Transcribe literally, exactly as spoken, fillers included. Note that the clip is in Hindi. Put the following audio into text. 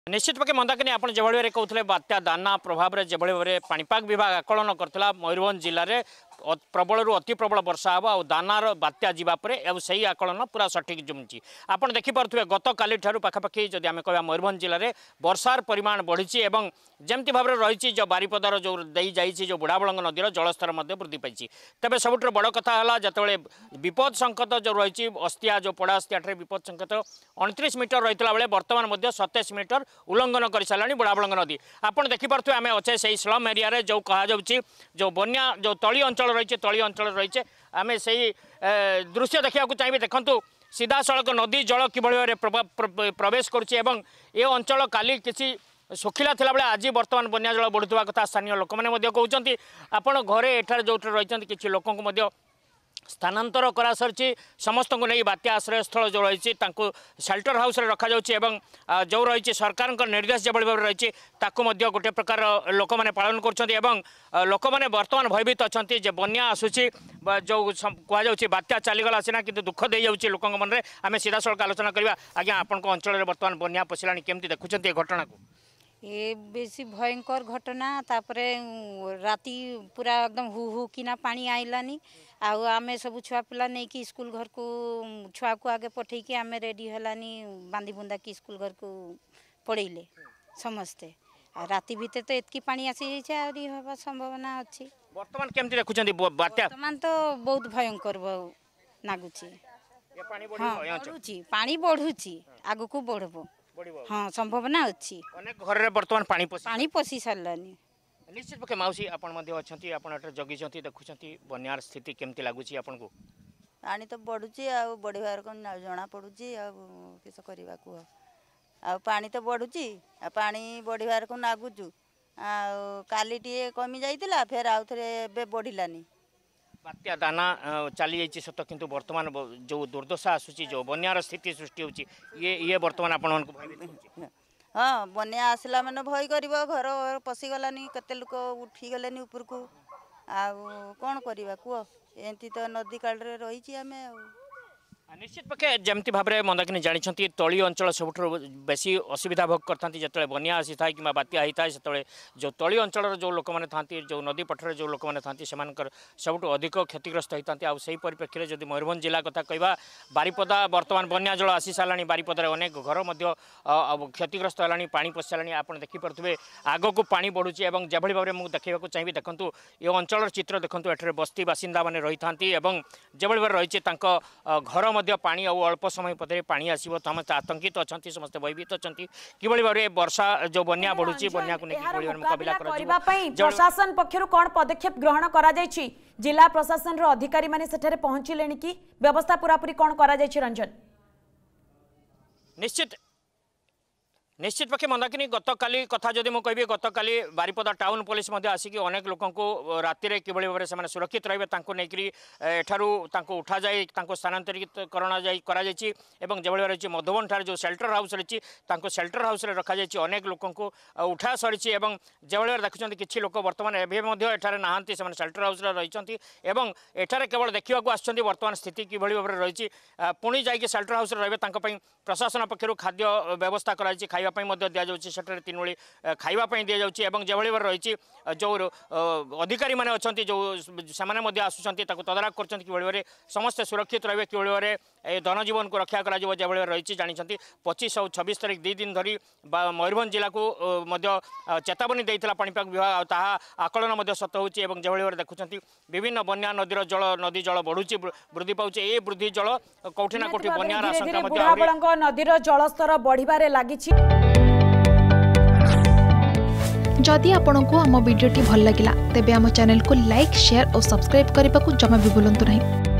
निश्चित पक्षे मंदाकिनी आप जो भाई कहते बात्या दाना प्रभाव में जो भाई पाणीपाग विभाग आकलन करता मयूरभंज जिले में प्रबल रु अति प्रबल वर्षा हम आ दानार बात्या जावापर से आकलन पूरा सठिक जमुची आप देखिपे गत काली पाखापाखि जदि आम कह मयूरभंज जिले में वर्षार परिमाण बढ़ी जमती भाव में रही जो बारिपदार जो दे जाइए जो बुढ़ाबलंग नदीर जलस्तर वृद्धि पाई तेज सबुठ बड़ कथा है जिते विपद संकेत जो रही अस्तिया जो पड़ा अस्तिया विपद संकेत अणतीस मीटर रही बेले बर्तमान सतैश मीटर उल्लंघन कर सारे बुढ़ाबलंग नदी आपड़ देखिपे आम अच्छे से स्लम एरिया जो कह जो बन्या जो तली अंचल रही तली अंचल रही आम से दृश्य देखा चाहिए देखूँ सीधा सड़क नदी जल कि प्रवेश करुच्चे ये अंचल काली किसी सुखिला थिला बेले आज बर्तमान बन्या जल बढ़ुवा कथा स्थानीय लोक मैंने कहते आपण घरे एठार जो रही किसी लोक स्थानांतर करा सारी समस्त को नहीं बात्या आश्रय स्थल जो रही शेल्टर हाउस रे रखा जाउछि जो रही सरकार निर्देश जो भाव रही गोटे प्रकार लोक मैंने पालन कर लोक मैंने बर्तमान भयभीत अच्छा जे बन्या आसूसी जो कहुच्छी बात्या चलीगला सीना कि दुख दे जाऊँगी लोक मन में आम सीधा सड़क आलोचना करवा आज्ञा आपण अंचल में बर्तमान बन्या पशिला केमती देखुं ये घटना को ये बेसी भयंकर घटना तापरे राती पूरा एकदम हु हु किना पानी आइलानी आउ आमे सब छुआ पिला नहीं कि स्कूल घर को छुआ को आगे पठे कि आमे रेडी हलानी बांधी बुंदा की स्कूल घर को पड़ेले समस्ते राती भीतर तो एतकी पानी आसी जाय आरी हवा संभावना अछि वर्तमान केमती देखुचंदी बात्या वर्तमान तो बहुत भयंकर नागुची ये पानी बढ़ुची पानी बढ़ुची आगु को बढ़बो हाँ संभावना अच्छी अनेक घर में बर्तमान पानी पसी पानी पसी सारानी निश्चित पक्षे माउसी आपण मध्ये अछंती आपण एटा जगिछंती देखुछंती बन्यार स्थिति केमती लागुची आपण को पानी तो बढ़ुची आ बढ़िबार को जना पड़ुची आ किस करबा को आ पानी तो बढ़ुची आ पानी बढ़िबार को नागुचु आ काली टिए कमी जाइतिला फेर आउ थरे बे बढ़िलानी बात्या दाना चली जाइए सत किंतु वर्तमान जो दुर्दशा आसूची जो बन्यार स्थिति सृष्टि होची ये ये वर्तमान आपण मन को भय हाँ बन्या आसला मैंने भय कर घर पशिगलानी केते लोक उठी गलेनी ऊपर को आ कौन करवा कह एमती तो नदी काल रही आम निश्चित पक्षे जमती भाव में मंदाकिनी जानते तली अंचल सब बेसी असुविधा भोग करता जो बन्या आसी था कि बात्या होता है से जो तली अंचल जो लोक मैंने था जो नदी पठर जो लोक मैंने था सब अधिक क्षतिग्रस्त होता है आई परिप्रेक्षी जब मयूरभंज जिला कथा कहवा बारिपदा बर्तमान बन्या जल आसी सारा बारिपदार अनेक घर क्षतिग्रस्त है पा पशिला आप देखिपे आग को पा बढ़ुची और जो भाव में मुझे देखा चाहिए देखूँ ये अंचल चित्र देखूँ एठे बस्ती बासिंदा मैंने रही था जो भाव रही घर पानी और अल्प समय पदे पानी आसो समस्त आतंकित अच्छा समस्त भयभीत अच्छा कि भाव में वर्षा जो बन्या बढ़ुची बन्या को लेकिन मुकाबला प्रशासन पक्षर कौन पदक्षेप ग्रहण करा जायछि जिला प्रशासन रो अधिकारी माने सेठारे पहुंचिले कि व्यवस्था पूरापूरी कौन करा जायछि रंजन निश्चित निश्चित पक्षे मंदाकिनी गत काली कथा जदि मुझे कहि गत काली बारिपदा टाउन पुलिस आसिक अनेक लोक राति कि भाव में सुरक्षित रही एठारू उठा जाए स्थानांतरित करा जो रही मधुबन ठार जो शेल्टर हाउस रही शेल्टर हाउस रखा जाए अनेक लोक उठा सरी जो भाव देखुं कि लोक बर्तमान एठार नहांती से शेल्टर हाउस रही एठार केवल देखा आसुँच बर्तमान स्थिति कि भाव में रही पुणी जा शेल्टर हाउस रे प्रशासन पक्षर खाद्य व्यवस्था कर खाଇବା दि जाऊँगी तीन ओली खावाई दि जाऊँगी जो भाव रही जो अधिकारी मैंने अच्छा जो से आसुँच तदारख कर भाव समस्ते सुरक्षित रे कि भाव में धनजीवन को रक्षा कर जो भाव रही जानते पच्चीस और छब्बीस तारीख दुई दिन धरी मयूरभंज जिला को चेतावनी देता पाणीपाग विभाग ताहा आकलन सत होची जो भाव में देखुं विभिन्न बन्या नदीर जल नदी जल बढ़ुची वृद्धि पाँच ये वृद्धि जल कौटी ना कौटी बन्यार आशंका नदीर जलस्तर बढ़िबारे लागिछि। जदि आपंक आम भिडी भल लगा तेब आम चैनल को लाइक शेयर और सब्सक्राइब करने को जमा भी भूलु नहीं।